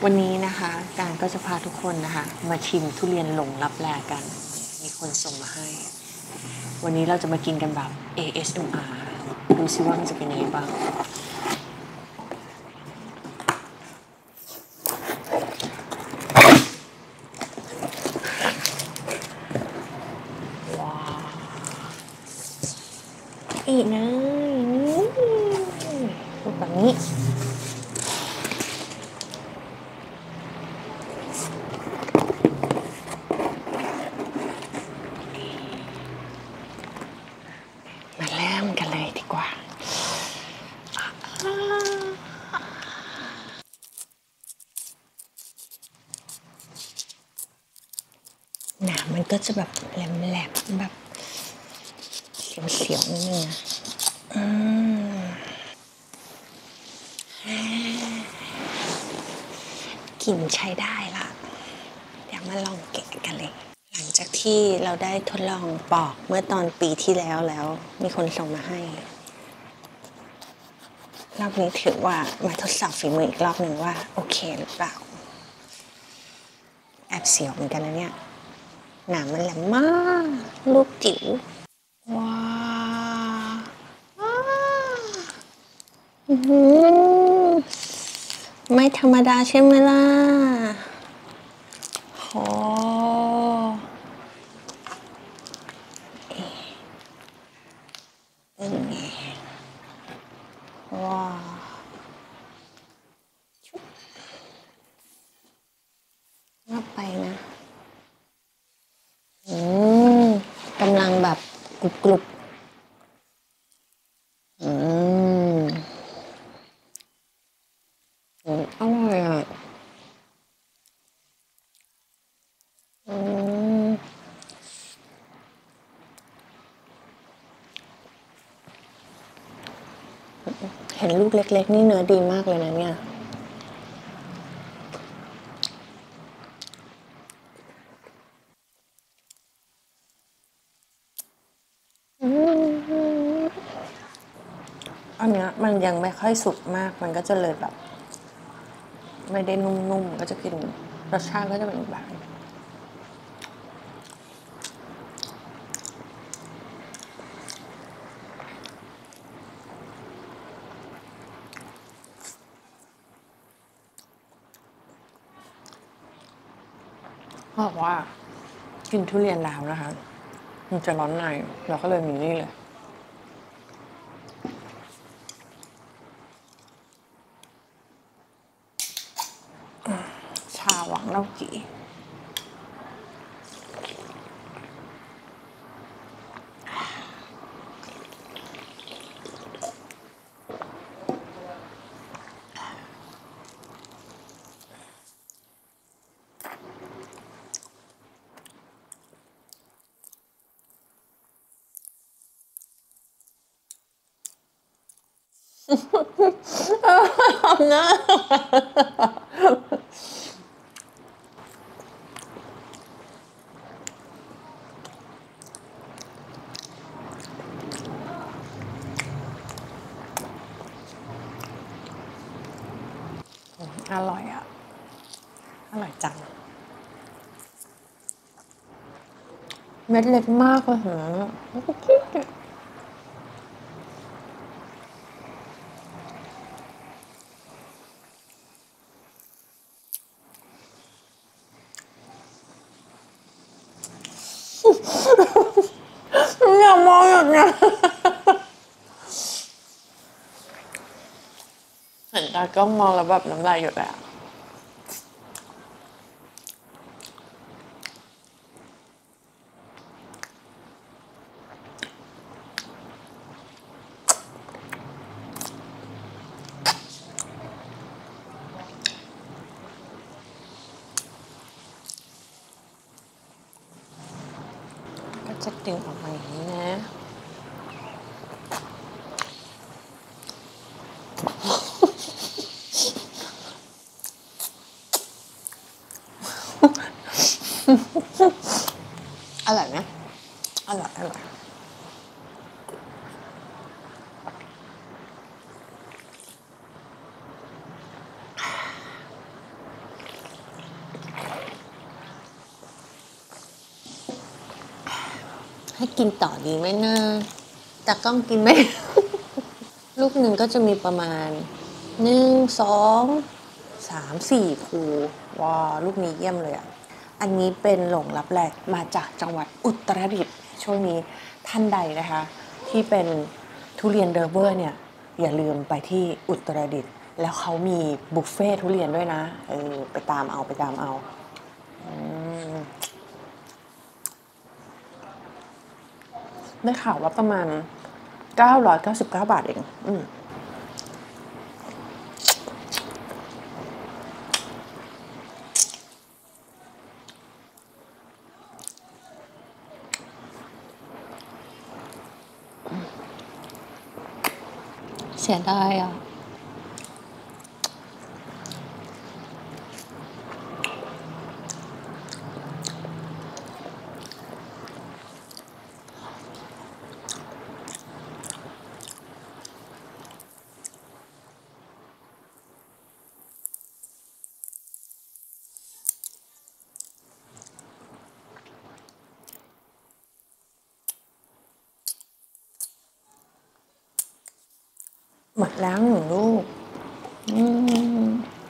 วันนี้นะคะการก็จะพาทุกคนนะคะมาชิมทุเรียนหลงลับแลกัน มีคนส่งมาให้ วันนี้เราจะมากินกันแบบ ASMR ดูซิว่ามันจะเป็นยังไงบ้างว้าวอีกนะนี่รูปแบบนี้มาเริ่มกันเลยดีกว่าหนามันก็จะแบบแหลมๆแบบเสียวๆนิดนึงนะกลิ่นใช้ได้ละเดี๋ยวมาลองแกะกันเลยหลังจากที่เราได้ทดลองปอกเมื่อตอนปีที่แล้วมีคนส่งมาให้รอบนี้ถือว่ามาทดสอบฝีมืออีกรอบหนึ่งว่าโอเคหรือเปล่าแอบเสียวเหมือนกันนะเนี่ยหนามมันแหลมมากลูกจิ๋วว้าวไม่ธรรมดาใช่ไหมล่ะโอ้เป็นไงว้าวงับไปนะกำลังแบบกรุบอร่อยอ่ะเห็นลูกเล็กๆนี่เนื้อดีมากเลยนะเนี่ยอันเนี้ยมันยังไม่ค่อยสุกมากมันก็จะเลยแบบไม่ได้นุ่มๆก็จะกินรสชาติก็จะเป็นอีกแบบบอกว่ากินทุเรียนแล้วนะคะมันจะร้อนในเราก็เลยมีนี่เลยชาหวังเล่าจีนะอร่อยอ่ะอร่อยจังเม็ดเล็กมากเลยเหรอแล้วก็คิดเนี่ยอย่ามองอย่างนี้เห็นตากล้องมองแล้วแบบน้ำลายหยดเลยอ่ะก็จะดึงออกมาอย่างนี้นะอร่อยไหมอร่อยอร่อยให้กินต่อดีไหมนะแต่กล้องกินไหม ลูกหนึ่งก็จะมีประมาณ1 2 3 4 ภูว้าลูกนี้เยี่ยมเลยอ่ะอันนี้เป็นหลงลับแลมาจากจังหวัดอุตรดิตถ์ช่วงนี้ท่านใดนะคะที่เป็นทุเรียนเดอร์เวอร์เนี่ยอย่าลืมไปที่อุตรดิตถ์แล้วเขามีบุฟเฟ่ทุเรียนด้วยนะไปตามเอาได้ข่าวว่าประมาณ999 บาทเองเสียดายอ่ะหมดแล้ว1 ลูก